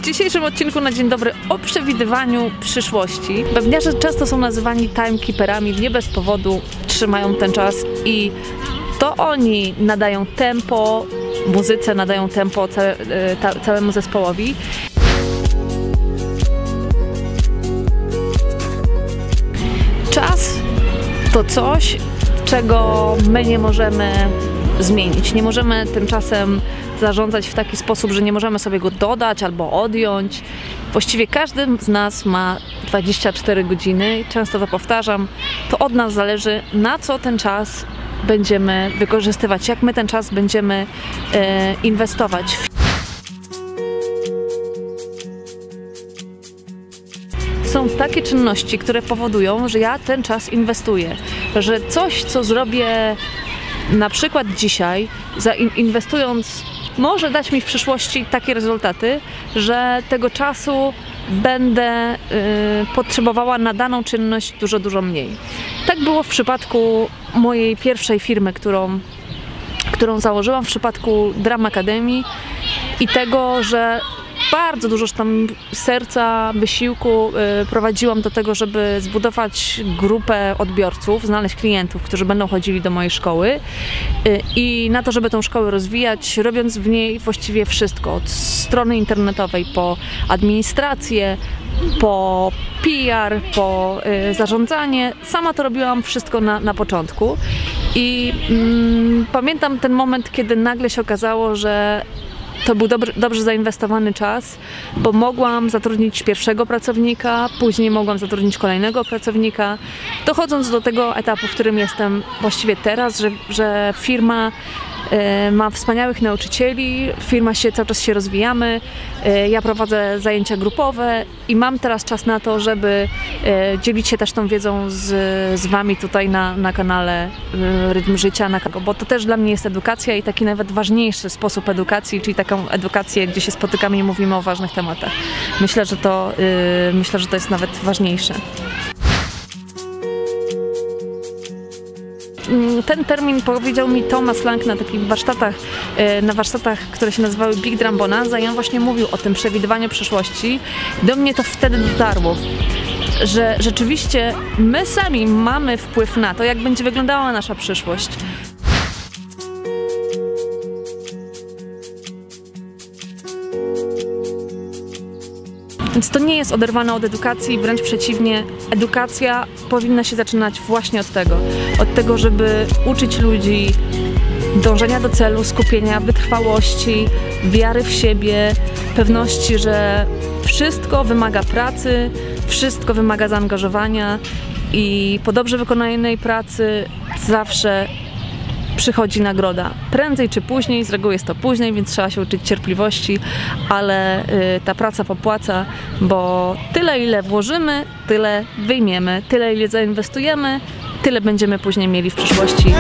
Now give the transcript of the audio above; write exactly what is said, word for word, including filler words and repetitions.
W dzisiejszym odcinku na dzień dobry o przewidywaniu przyszłości. Pewniarze często są nazywani timekeeperami, nie bez powodu trzymają ten czas i to oni nadają tempo muzyce, nadają tempo całe, ta, całemu zespołowi. Czas to coś, czego my nie możemy zmienić. Nie możemy tym czasem zarządzać w taki sposób, że nie możemy sobie go dodać albo odjąć. Właściwie każdy z nas ma dwadzieścia cztery godziny i często to powtarzam. To od nas zależy, na co ten czas będziemy wykorzystywać, jak my ten czas będziemy e, inwestować. Są takie czynności, które powodują, że ja ten czas inwestuję, że coś, co zrobię na przykład dzisiaj, inwestując, może dać mi w przyszłości takie rezultaty, że tego czasu będę y, potrzebowała na daną czynność dużo, dużo mniej. Tak było w przypadku mojej pierwszej firmy, którą, którą założyłam, w przypadku Drum Academy i tego, że bardzo dużo tam serca, wysiłku y, prowadziłam do tego, żeby zbudować grupę odbiorców, znaleźć klientów, którzy będą chodzili do mojej szkoły y, i na to, żeby tą szkołę rozwijać, robiąc w niej właściwie wszystko, od strony internetowej po administrację, po P R, po y, zarządzanie. Sama to robiłam wszystko na, na początku i mm, pamiętam ten moment, kiedy nagle się okazało, że to był dobry, dobrze zainwestowany czas, bo mogłam zatrudnić pierwszego pracownika, później mogłam zatrudnić kolejnego pracownika, dochodząc do tego etapu, w którym jestem właściwie teraz, że, że firma y, ma wspaniałych nauczycieli, firma się cały czas się rozwijamy, y, ja prowadzę zajęcia grupowe i mam teraz czas na to, żeby y, dzielić się też tą wiedzą z, z Wami tutaj na, na kanale y, Rytm Życia, na, bo to też dla mnie jest edukacja i taki nawet ważniejszy sposób edukacji, czyli taką edukację, gdzie się spotykamy i mówimy o ważnych tematach. Myślę, że to, y, myślę, że to jest nawet ważniejsze. Ten termin powiedział mi Thomas Lang na takich warsztatach, na warsztatach, które się nazywały Big Drum Bonanza i on właśnie mówił o tym przewidywaniu przyszłości. Do mnie to wtedy dotarło, że rzeczywiście my sami mamy wpływ na to, jak będzie wyglądała nasza przyszłość. Więc to nie jest oderwane od edukacji, wręcz przeciwnie, edukacja powinna się zaczynać właśnie od tego. Od tego, żeby uczyć ludzi dążenia do celu, skupienia, wytrwałości, wiary w siebie, pewności, że wszystko wymaga pracy, wszystko wymaga zaangażowania i po dobrze wykonanej pracy zawsze przychodzi nagroda. Prędzej czy później, z reguły jest to później, więc trzeba się uczyć cierpliwości, ale y, ta praca popłaca, bo tyle ile włożymy, tyle wyjmiemy, tyle ile zainwestujemy, tyle będziemy później mieli w przyszłości.